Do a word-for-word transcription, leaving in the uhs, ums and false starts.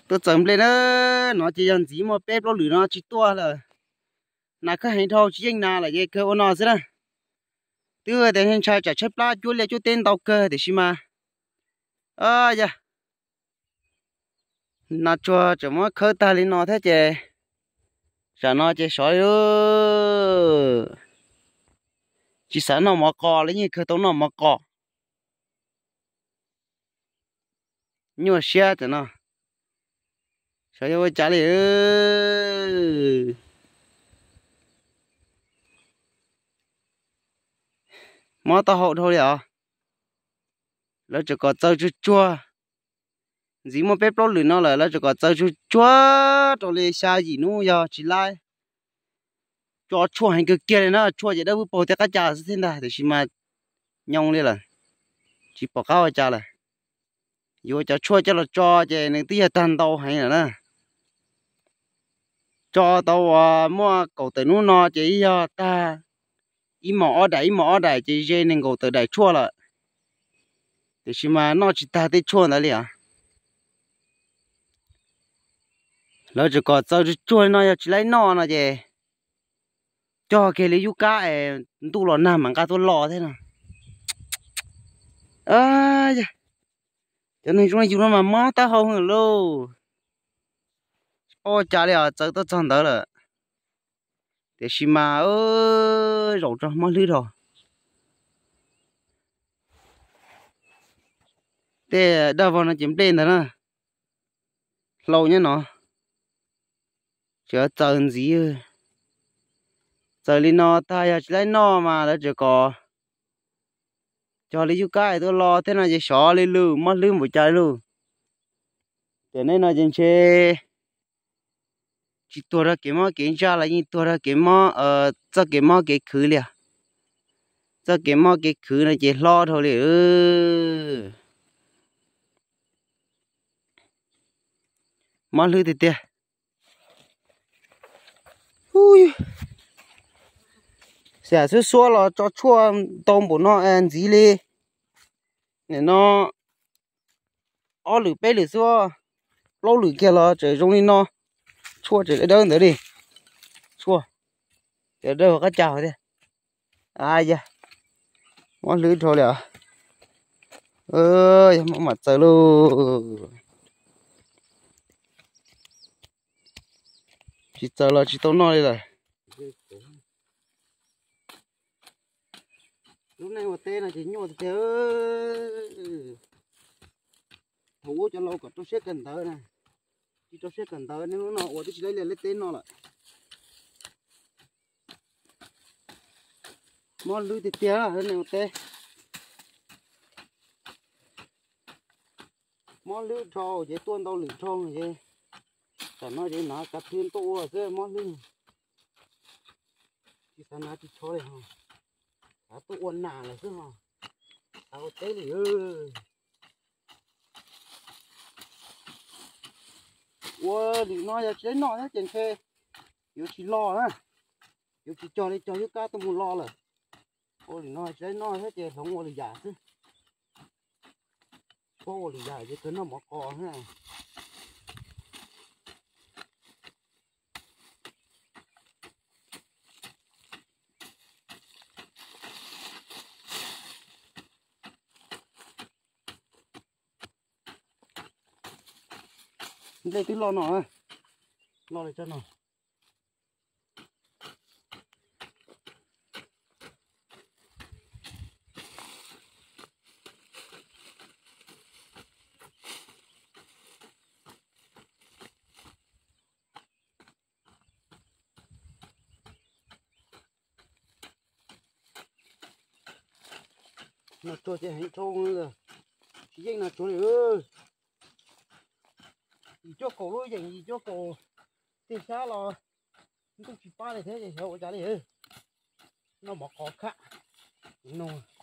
tôi chấm lên đó nó chỉ dần gì mà bếp nó lử nó chỉ to là nãy cái hành thau chỉ anh nào là cái cơ nó thế đó từ để hành trai chả chấp lá chúa lấy chúa tên tàu cơ để xí mà à dạ nó cho cho mà khơi ta lên nó thế chứ sao nó chỉ sỏi ơ chỉ sợ nó mà cò lấy như khơi tao nó mà cò nhưng mà xe thì nó sao cho trả lời ơ mà tao hậu thôi à nó chỉ có chơi chua chua gì mà bếp nó lửa nó là nó chỉ có chơi chua chua rồi lấy xa gì nữa giờ chỉ lại cho chua hành cái kia này nó chua vậy đâu bỏ tới cá chả thế nào thì chỉ mà nhông lên là chỉ bỏ cao chả là vô cho chua cho là cho chứ nên tí tan tàu hay là nè cho tàu à mua cầu từ nó nó chỉ do ta ý mỏ đại mỏ đại chỉ dễ nên cầu từ đại chua là thì chỉ mà nó chỉ ta tới chua nữa liền nó chỉ có cho chua nó chỉ lấy nó nó chứ cho cái lấy yuca ấy tu lò nằm mà cá tu lò thế nào à cho nên chúng nó mà mót ta không được luôn ô chả lẽ chơi tôi chọn đó là để xí mà ơ rộng cho mót lưới rồi để đâu vào nó chìm đen rồi nè lâu nhá nó chờ chờ gì giờ lên nó ta giờ lấy nó mà nó chỉ có cho lấy chút cái tôi lo thế nào chỉ xỏ lên lư mất lư một trái luôn thế nên nó chỉ chơi chỉ tua ra cái mỏ cái cha là như tua ra cái mỏ ờ cho cái mỏ cái khử liền cho cái mỏ cái khử này chỉ lo thôi liền ừ mất lư thì tiếc ui sẽ cứ xóa là cho chua tôm của nó ăn gì đi để nó ó lử bé lử xóa lâu lử kia là trời trong đi nó chua trời đơn nữa đi chua trời đơn có chào thế ai da món lử thôi là ơi mà mặt trời luôn chỉ trời là chỉ tôm nó đây rồi lúc này một tên là chỉ nhồi thì ơi thủ cho lâu cả tôi xếp cần tới này chỉ tôi xếp cần tới nếu nó ủa tôi chỉ lấy lấy tên nó lại món lưới thì tía là hơn này một tên món lưới trâu chỉ tuôn đâu lưới trâu này chứ còn nó chỉ nó cả thiên tu ở cái món lưới chỉ sao nó chỉ cho này không à tôi uốn nà là chứ hả tao té thì ơi ua thì nói là chế nói nó trên xe yếu chỉ lo á yếu chỉ cho đi cho yếu cá tôi muốn lo là ô thì nói chế nói hết chứ không ô thì giả chứ ô thì giả chứ cứ nó bỏ cò thế này đây tôi lo nó lo để cho nó nó cho chơi hành trâu nữa chỉ anh là chỗ này ơi cho cổ lôi dành gì cho cổ tiền xa là không chỉ ba này thế thì hậu trả đi nó bỏ khó khăn nó